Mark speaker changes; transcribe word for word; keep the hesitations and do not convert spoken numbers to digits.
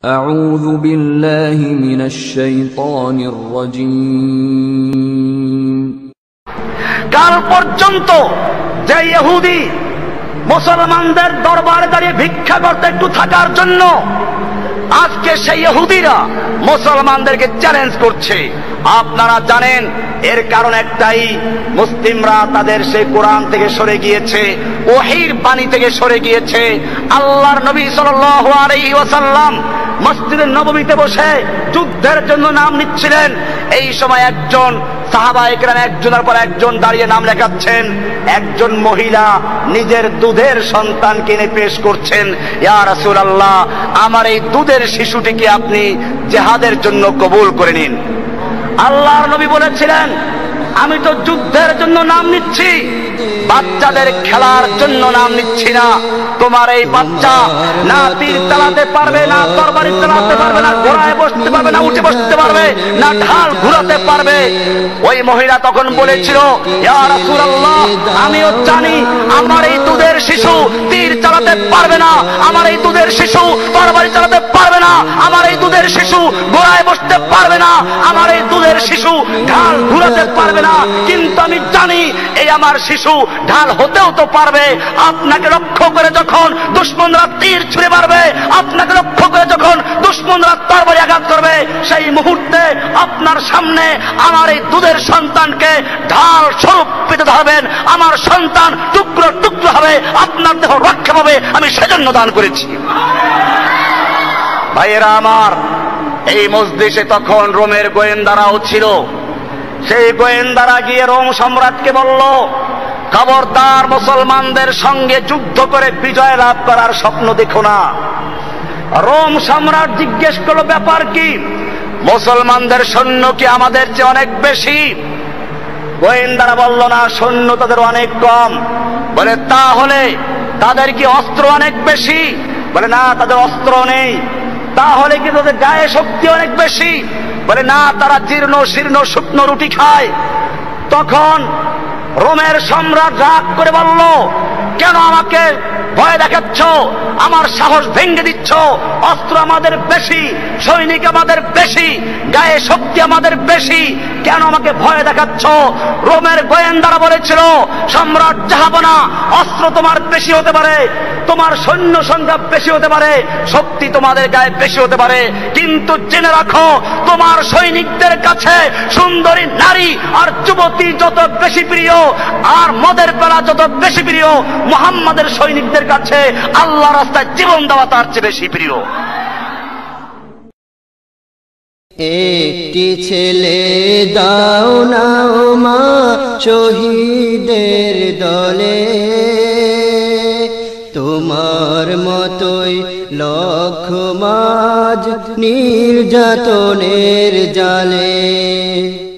Speaker 1: أعوذ بالله من الشيطان الرجيم
Speaker 2: কাল পর্যন্ত যে ইহুদি মুসলমানদের দরবারে দাঁড়িয়ে ভিক্ষা করতে একটু থাকার জন্য আজকে সেই ইহুদিরা মুসলমানদেরকে চ্যালেঞ্জ করছে। আপনারা জানেন এর কারণ একটাই, মুসলিমরা তাদের সেই কোরআন থেকে সরে গিয়েছে, ওহীর বাণী থেকে সরে গিয়েছে। আল্লাহর নবী সাল্লাল্লাহু আলাইহি ওয়াসাল্লাম মসজিদে নববীতে বসে যুদ্ধের জন্য নাম নিচ্ছিলেন। এই সময় একজন সাহাবায়ে কেরাম একজনের পর একজন দাঁড়িয়ে নাম লেখাচ্ছেন। একজন মহিলা নিজের দুধের সন্তান কিনে পেশ করছেন, ইয়া রাসূলুল্লাহ, আমার এই দুধের শিশুটিকে আপনি জিহাদের জন্য কবুল করে নিন। আল্লাহর নবী বলেছিলেন, আমি তো যুদ্ধের জন্য নাম নিচ্ছি, বাচ্চাদের খেলার জন্য নাম নিচ্ছি না। তোমার এই বাচ্চা না তীর চালাতে পারবে, না তরবারি চালাতে পারবে, না ঘোড়ায় বসতে পারবে, না উঠে বসতে পারবে, না ঢাল ঘুরাতে পারবে। ওই মহিলা তখন বলেছিল, ইয়া রাসূলুল্লাহ, আমিও জানি আমার এই দুধের শিশু তীর চালাতে পারবে না, আমার এই দুধের শিশু তরবারি চালাতে পারবে না, আমার এই দুধের শিশু ঘোড়ায় বসতে পারবে না, আমার এই দুধের শিশু ঢাল ঘুরাতে পারবে না। কিন্তু আমি জানি এই আমার শিশু ঢাল হতেও তো পারবে। আপনাকে লক্ষ্য করে যখন দুশমনরা তীর ছুঁড়ে মারবে, আপনাকে লক্ষ্য করে যখন দুশমনরা তরবারি আঘাত করবে, সেই মুহূর্তে আপনার সামনে আমার এই দুধের সন্তানকে ঢাল স্বরূপ পেতে ধরবেন, আমার সন্তান টুকরো টুকরো হবে, আপনার দেহ রক্ষা পাবে, আমি সেজন্য দান করেছি। ভাইয়েরা আমার, এই মজলিসে তখন রোমের গোয়েন্দারাও ছিল। সেই গোয়েন্দারা গিয়ে রোম সম্রাটকে বলল, খবরদার মুসলমানদের সঙ্গে যুদ্ধ করে বিজয় লাভ করার স্বপ্ন দেখো না। রোম সম্রাট জিজ্ঞেস করলো, ব্যাপার কি? মুসলমানদের সৈন্য কি আমাদের চেয়ে অনেক বেশি? গোয়েন্দারা বলল, না, সৈন্য তাদের অনেক কম। বলে, তাহলে তাদের কি অস্ত্র অনেক বেশি? বলে, না, তাদের অস্ত্র নেই। তাহলে কি তাদের গায়ে শক্তি অনেক বেশি? বলে, না, তারা জীর্ণ শীর্ণ শুকনো রুটি খায়। তখন রোমের সম্রাট রাগ করে বলল, কেন আমাকে ভয় দেখাচ্ছ? আমার সাহস ভেঙে দিচ্ছ। অস্ত্র আমাদের বেশি, সৈনিক আমাদের বেশি, গায়ে শক্তি আমাদের বেশি, কেন আমাকে ভয় দেখাচ্ছ? রোমের গোয়েন্দারা বলেছিল, সম্রাট জাহাপনা, অস্ত্র তোমার বেশি হতে পারে, তোমার সৈন্য সংখ্যা বেশি হতে পারে, শক্তি তোমাদের গায়ে বেশি হতে পারে, কিন্তু জেনে রাখো তোমার সৈনিকদের কাছে সুন্দরী নারী আর যুবতী যত বেশি প্রিয়, আর মদের পেলা যত বেশি প্রিয়, মুহাম্মাদের সৈনিকদের কাছে আল্লাহ রাস্তায় জীবন দেওয়া তার চেয়ে বেশি প্রিয়।
Speaker 3: একটি ছেলে দাও না মা শহীদের দলে, তোমার মতোই লক্ষ মাঝ নির্যাতনের জালে।